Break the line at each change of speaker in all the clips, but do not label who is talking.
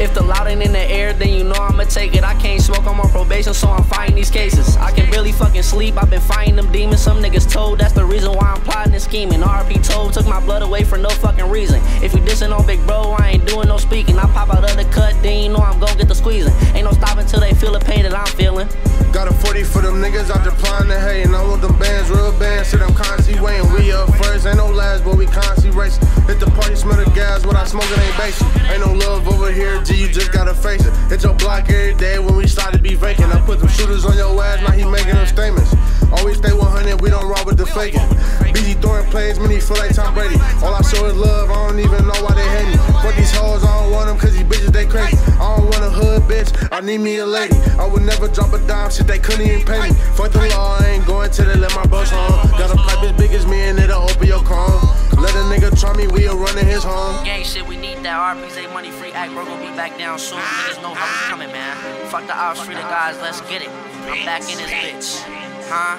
If the loud ain't in the air, then you know I'ma take it. I can't smoke, I'm on probation, so I'm fighting these cases. I can barely fucking sleep, I've been fighting them demons. Some niggas told, that's the reason why I'm plotting and scheming. RP told, took my blood away for no fucking reason. If you dissing on big bro, I ain't doing no speaking. I pop out of the cut, then you know I'm gon' get the squeezing. Ain't no stopping till they feel the pain that I'm feeling.
Got a 40 for them niggas out there plotting to hate. And I want them bands, real bands, so them constantly waiting. We up first, ain't no last, but we constantly racing. Hit the party, smell the gas, what I smoke it ain't basic. Ain't no love over here, G, you just gotta face it. Hit your block every day when we started to be vacant. I put them shooters on your ass, now he making them statements. Always stay 100, we don't rob with the faking. BG throwing plays, many feel like Tom Brady. All I show is love, I don't even know why they hate me. Fuck these hoes, I don't want them cause these bitches they crazy. I don't want a hood bitch, I need me a lady. I would never drop a dime, shit they couldn't even pay me. Fuck the law, I ain't going till they let my bros home. Got a pipe as big as me and it'll open your cone. Let a nigga try me, we'll run in his home.
Gang shit, we need that RPZ money free act, bro, gon' be back down soon. Niggas know how we coming, man. Fuck the ops, free the guys, let's get it. I'm back in this bitch, huh?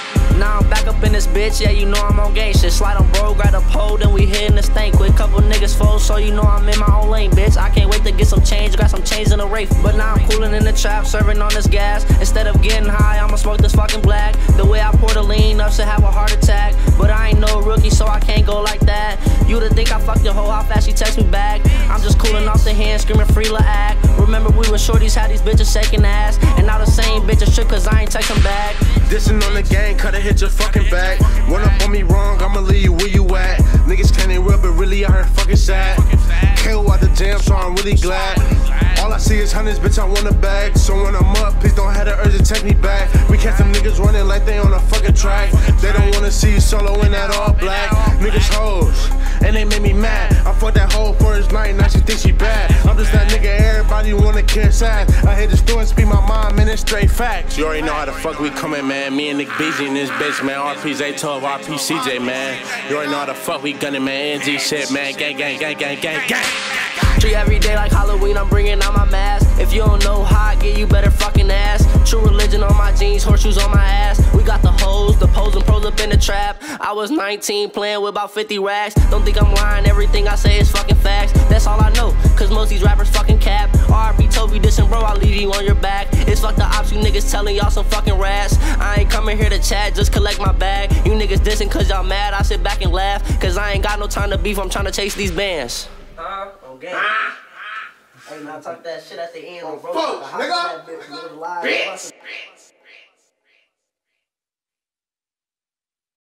Now I'm back up in this bitch, yeah, you know I'm on gang shit. Slide on bro, grab a pole, then we hitting the stank. With couple niggas fold, so you know I'm in my own lane, bitch. I can't wait to get some change, got some change in the Wraith. But now I'm cooling in the trap, serving on this gas. Instead of getting high, I'ma smoke this fucking black. The way I pour the lean up, should have a heart attack. But I ain't no rookie, so I can't go like that. You to think I fucked your hoe, how fast she text me back. I'm just cooling off the hand, screaming free la act. Remember we were shorties, had these bitches shaking ass. And now the same bitches trip cause I ain't texting back.
Dissing on the gang, cut it, hit your fucking back. Run up on me wrong, I'ma leave you where you at. Niggas claiming real, but really I heard fucking sad. KO out the jam, so I'm really glad. All I see is hundreds, bitch, I want a bag. So when I'm up, please don't have the urge to take me back. We catch them niggas running like they on a fucking track. They don't wanna see you solo in that all black. Niggas hoes, and they made me mad. I fucked that hoe first night, now she thinks she bad. I'm just that nigga everybody wanna kiss ass. I hate the store and speak my mind, man, it's straight facts. You already know how the fuck we coming, man. Me and Nick BG in this bitch, man. RPZ12, RPCJ, man. You already know how the fuck we gunning, man. NG shit, man. Gang, gang, gang, gang, gang, gang.
Treat every day like Halloween, I'm bringing out my mask. If you don't know how I get, you better fucking ask. True religion on my jeans, horseshoes on my ass. We got the hoes, the pros and pros up in the trap. I was 19 playing with about 50 racks. Don't think I'm lying, everything I say is fucking facts. That's all I know, cause most these rappers fucking cap. RP told me dissing bro, I'll leave you on your back. It's fuck the ops, you niggas telling y'all some fucking rats. I ain't coming here to chat, just collect my bag. You niggas dissing cause y'all mad, I sit back and laugh. Cause I ain't got no time to beef, I'm trying to chase these bands. Okay. Hey, now talk that shit at the end, bro.
Folks, nigga.